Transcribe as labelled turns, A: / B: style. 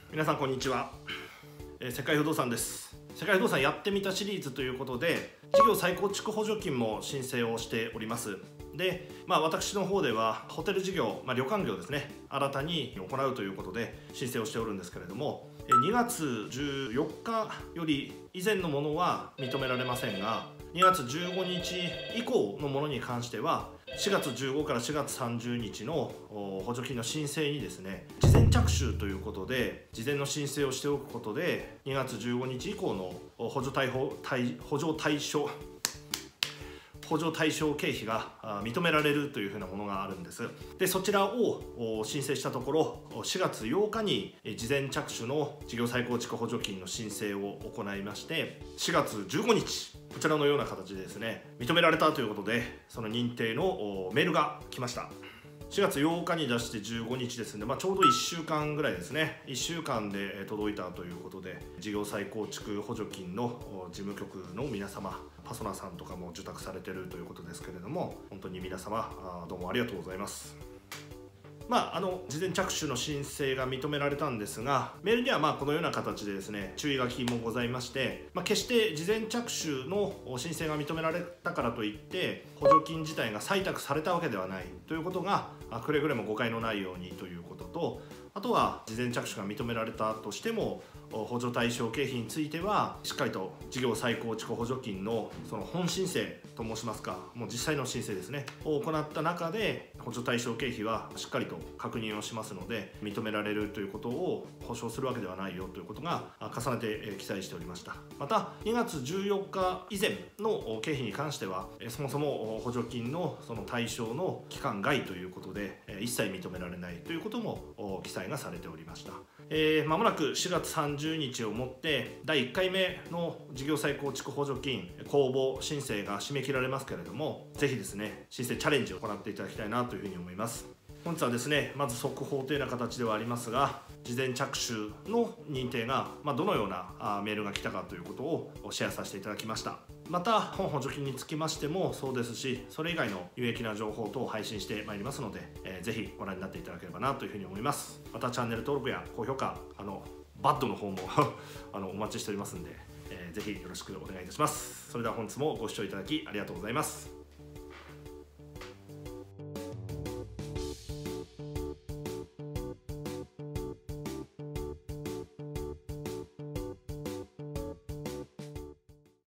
A: 皆さんこんにちは、世界不動産です。世界不動産やってみたシリーズということで、事業再構築補助金も申請をしております。で、私の方ではホテル事業、旅館業ですね、新たに行うということで申請をしておるんですけれども、2月14日より以前のものは認められませんが、2月15日以降のものに関しては4月15から4月30日の補助金の申請にですね、事前着手ということで事前の申請をしておくことで、2月15日以降の補助対象経費が認められるというふうなものがあるんです。でそちらを申請したところ、4月8日に事前着手の事業再構築補助金の申請を行いまして、4月15日こちらのような形でですね、認められたということで、その認定のメールが来ました。4月8日に出して15日ですので、ちょうど1週間ぐらいですね。1週間で届いたということで、事業再構築補助金の事務局の皆様、パソナさんとかも受託されているということですけれども、本当に皆様どうもありがとうございます。事前着手の申請が認められたんですが、メールにはこのような形でですね、注意書きもございまして、決して事前着手の申請が認められたからといって補助金自体が採択されたわけではないということがくれぐれも誤解のないようにということと、あとは事前着手が認められたとしても補助対象経費についてはしっかりと事業再構築補助金のその本申請と申しますか、もう実際の申請ですねを行った中で、補助対象経費はしっかりと確認をしますので、認められるということを保証するわけではないよということが重ねて記載しておりました。また2月14日以前の経費に関しては、そもそも補助金のその対象の期間外ということで一切認められないということも記載がされておりました。まもなく4月30日をもって第1回目の事業再構築補助金公募申請が締め切られますけれども、ぜひですね申請チャレンジを行っていただきたいなというふうに思います。本日はですね、まず速報というような形ではありますが、事前着手の認定がどのようなメールが来たかということをシェアさせていただきました。また本補助金につきましてもそうですし、それ以外の有益な情報等を配信してまいりますので、ぜひご覧になっていただければなというふうに思います。またチャンネル登録や高評価、バッドの方もお待ちしておりますので、ぜひよろしくお願いいたします。それでは本日もご視聴いただきありがとうございます。